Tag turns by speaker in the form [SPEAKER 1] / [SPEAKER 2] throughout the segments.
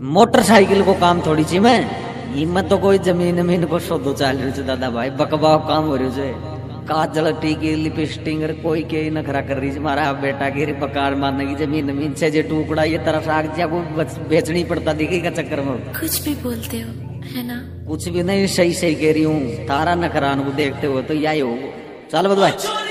[SPEAKER 1] Motorcycle को काम थोड़ी ची मैं हिम्मत तो कोई जमीन जमीन को सौदो चाल रही है दादा भाई बकबा काम हो रही है काजल टीकी लिपस्टिक कोई के नखरा कर रही है हमारा बेटा की बकार मारने की जमीन जमीन से जे टुकड़ा ये तरफ आग जा को बेचनी पड़ता दिखेगा चक्कर में
[SPEAKER 2] कुछ भी बोलते हो है ना।
[SPEAKER 1] कुछ भी नहीं सही सही कह रही हूँ तारा नखरान को देखते हो तो यही हो चल बदला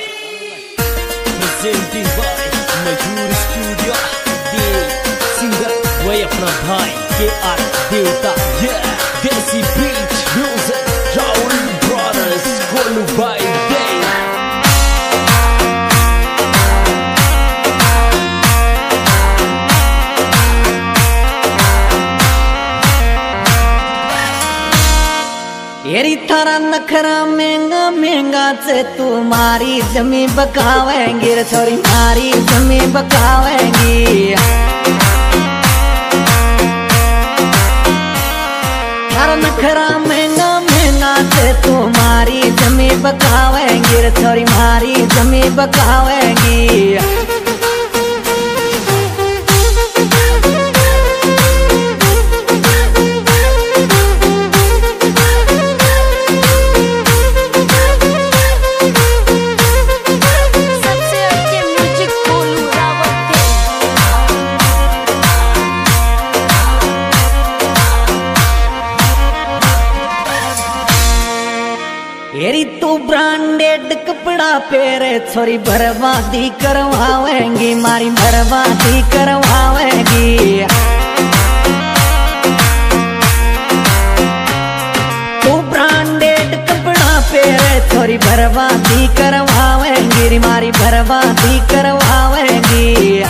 [SPEAKER 3] वही अपना भाई के आर देवता देसी बीच म्यूजिक राहुल ब्रदर्स गोलू भाई
[SPEAKER 1] येरी थारा नखरा महंगा महंगा से तुम्हारी जमी बकावेंगी रे छोरी मारी जमी बकावेंगी थारा नखरा महंगा महंगा से तुम्हारी जमी बकावेंगी रे छोरी मारी जमी बकावेंगी तू ब्रांडेड कपड़ा पहरे छोरी बर्बादी करवाएंगी मारी बर्बादी करवाएंगी तू ब्रांडेड कपड़ा पहरे छोरी बर्बादी करवाएंगी मारी बर्बादी करवाएंगी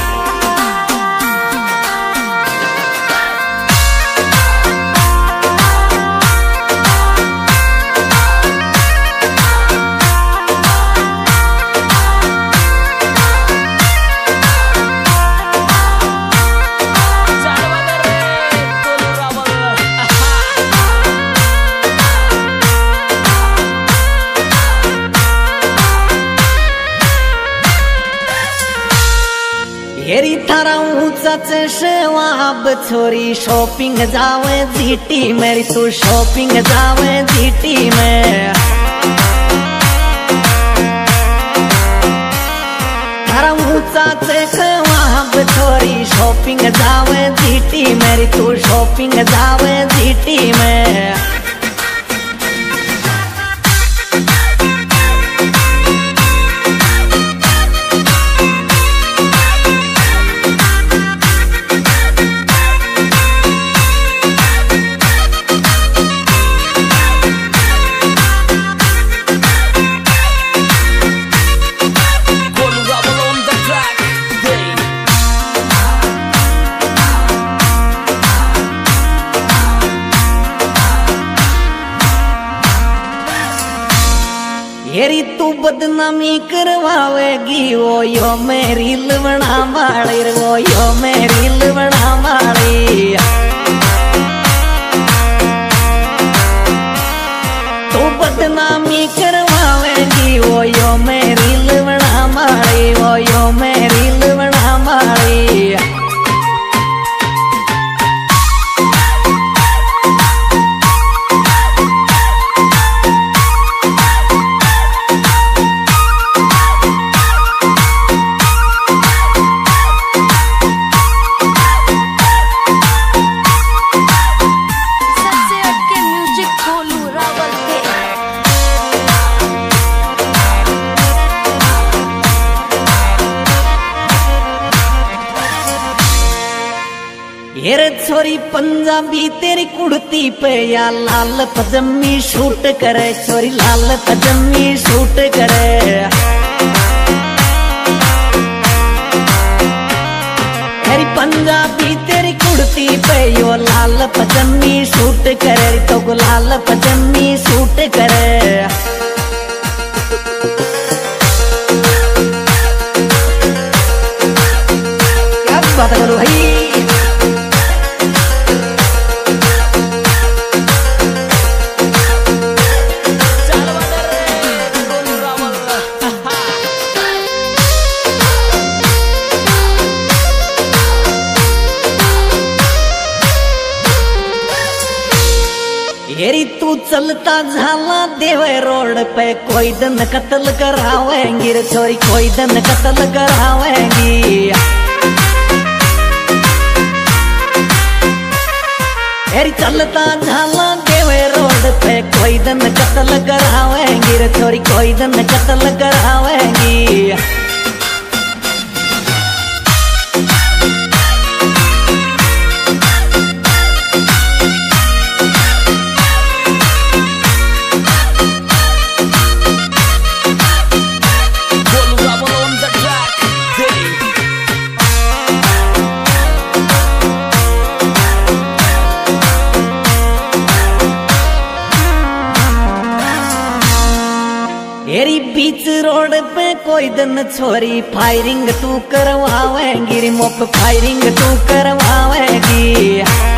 [SPEAKER 1] हेरी थारा ऊंचा चेवा अब छोरी शॉपिंग जावे जीटी मेरी तू शॉपिंग जावे जीटी में थारा ऊंचा चेवा अब छोरी शॉपिंग जावे जीटी मेरी तू शॉपिंग जावे जीटी में हेरी तू बदनामी करवावेगी वो यो मेरी लवणा वाली वो यो मेरी लवणा वाली तू बदनामी करवावेगी वो यो मेरी लवणा वाली वो यो मेरी लवणा वाली हेरे छोरी पंजाबी तेरी कुर्ती पे या लाल पजामी शूट करे छोरी लाल पजामी शूट करे हेरी पंजाबी तेरी कुर्ती पे यो लाल पजामी शूट करे तो को लाल पजामी शूट करे क्या बात करो भाई तू चलता झाला देवे रोड पे कोई दिन कत्ल करावेंगी रे छोरी, कोई दिन कत्ल करावेंगी। अरे चलता झाला देवे रोड पे कोई दिन कत्ल करावेंगी रे छोरी, कोई दिन कत्ल करावेंगी। एरी बीच रोड पे कोई दिन छोरी फायरिंग तू करवावेंगी रे, मोप फायरिंग तू करवावेंगी।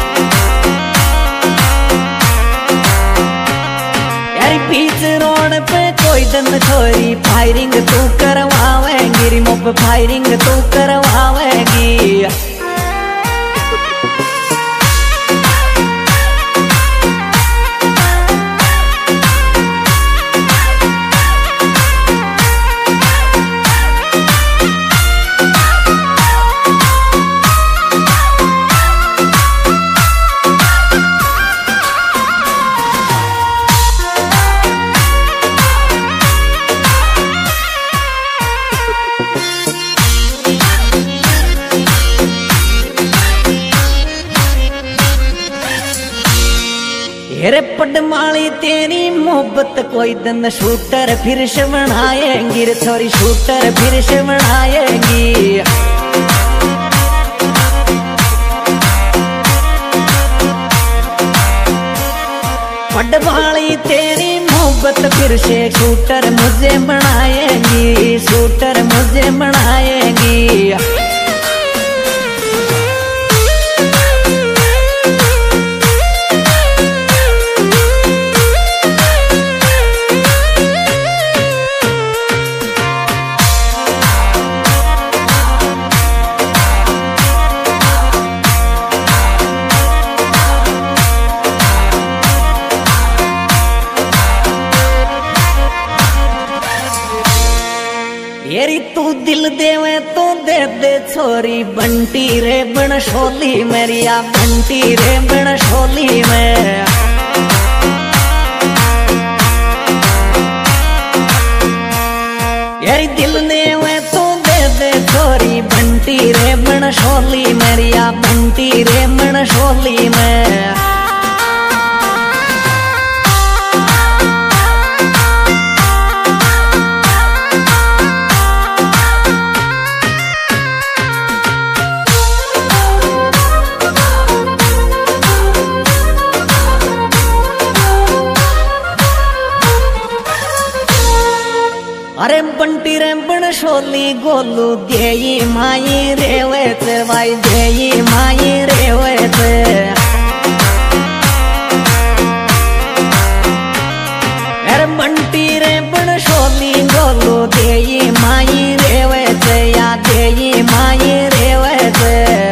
[SPEAKER 1] एरी बीच रोड पे कोई दिन छोरी फायरिंग तू करवावेंगी रे, मोप फायरिंग तू करवावेंगी। अरे पडमाली तेरी मोहब्बत कोई दिन शूटर फिर से बनाएंगी रे छोरी, शूटर फिर से बनाएंगी। पडमाली तेरी मोहब्बत फिर से शूटर मुझे बनाएंगी, शूटर मुझे बनाएंगी। येरी तू दिल देवे तो दे दे छोरी, बंटी रे बन शोली मेरिया, बंटी रे बन शोली में। येरी दिल देवे तो दे दे छोरी, बंटी रे बन शोली मेरिया, बंटी रे बन शोली में। अरे बंटी रे बन शोली गोलू देई माई रेवे ते भाई, देई माई रेवे ते। अरे बंटी रे बन शोली गोलू देई माई रेवे ते, या देई माई रेवे ते।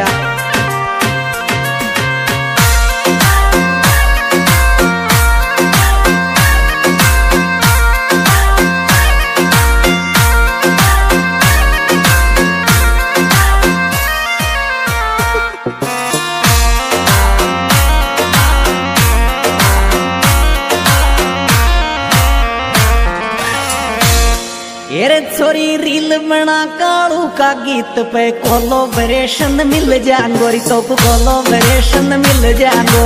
[SPEAKER 1] येरे छोरी रील बना कालू का गीत पे कोलोबरेशन मिल जाएंगो री, तो कोलोबरेशन मिल जाएंगो।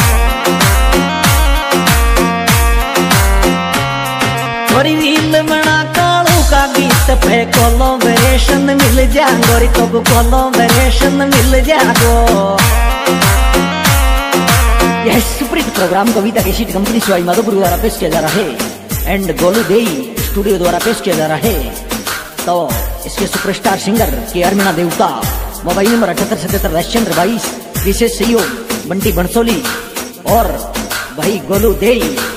[SPEAKER 1] छोरी रील बना कालू का गीत पे कोलोबरेशन मिल जाएंगो री, तो कोलोबरेशन मिल जाएंगो। यह सुपरहिट प्रोग्राम कविता की शीट कंपनी शिवाजी माधोपुर द्वारा पेश किया जा रहा है एंड गोलू देई स्टूडियो द्वारा पेश किया जा रहा है। तो इसके सुपरस्टार सिंगर के अरमीना देवता, मोबाइल नंबर 787722, विशेष सहयोग बंटी बंसोली और भाई गोलू देई।